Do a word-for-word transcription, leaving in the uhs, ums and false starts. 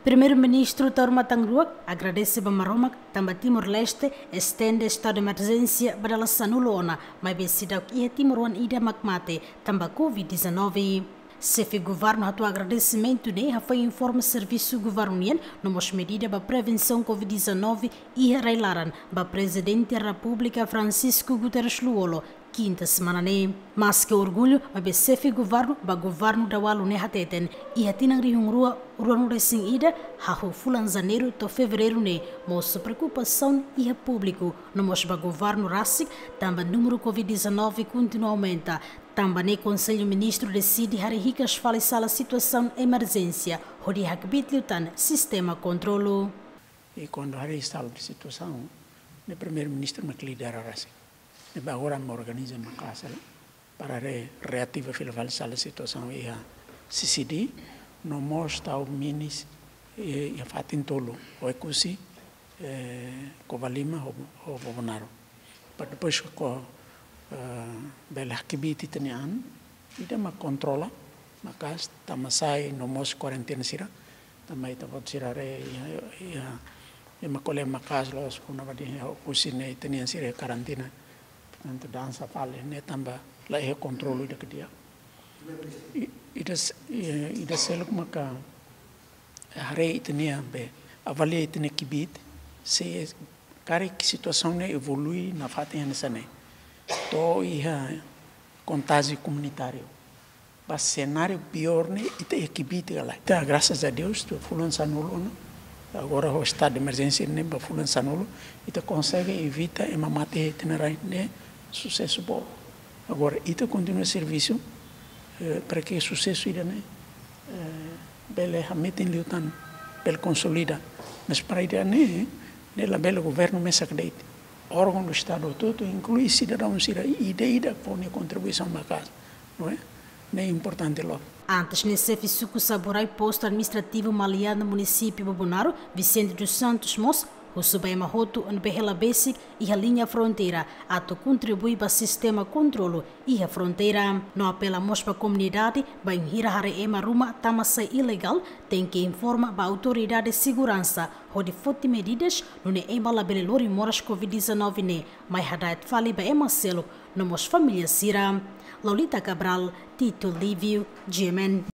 Primeiro-Ministro Taur Agradese a Maromak, tanba Timor-Leste, estende estado de emergência para a sanulona, mas bem seidauk ia Timoroan ida makmate, tamba covid dezenove. Sefe governo atu agradecimento ne foi informa serviço governial nomos medida para prevenção covid dezenove e reilaran ba presidente da República Francisco Guterres Luolo quinta semana ne. Mas que orgulho mas sefe governo ba governo da walu ne hateten e hatinang rihung rua rua no recém ida hahu fulan janeiro to fevereiro ne moço preocupação e a público nomos ba governo rasik tamba número covid dezenove continua aumenta. Também o Conselho Ministro decide harihicas falisar a situação emergência, onde hakbit lutan sistema controlo. E quando hari está a situação, o primeiro-ministro me lidera assim. E agora me organiza uma casa para re reativa falisar a situação e a C C D no mostra o minis e a fatin tolo, o ecusi, covalima ou bobonaro. Para depois com bela hakibiti tenian ida ma controla makas tamasai no mos quarentena sira tamai ta pot sira re ya ya ma kole makas los kuna vadi kusine tenian sira karantina tanto dansa fale ne tamba la e controlo ida kedia ida ida seluk maka hare tenia be avali tenia kibit se kare situação ne evolui na fatinha sane to ia contágio comunitário. Para cenário pior né, ita equibite lá. Então, graças a Deus, tu fulan sanulo, agora o estado de emergência né, para fulan sanulo, ita consegue evitar uma mate itinerária né, sucesso bom. Agora, ita continua serviço eh, para que sucesso ida né, bele hamete liutan, bele consolida. Mas para ida né, nela bele governo mesa creite. Órgão do Estado todo, inclui cidadãos e ida põe contribuição para casa, não é? Não é importante logo. Antes, nesse suco saborai posto administrativo maliado no município de Bobonaro, Vicente dos Santos Mos, o Subaima Roto, no Berrela Basic e a linha fronteira, ato contribui para o sistema controlo e a fronteira. No apela mos para a comunidade, para inhira hare ema ruma tamasa ilegal, tem que informar para a autoridade de segurança, onde forte medidas no ne ema labelelori moras covid dezenove ne, mas hadait fali para ema selo, no mos família sira. Lolita Cabral, Tito Lívio, G M N.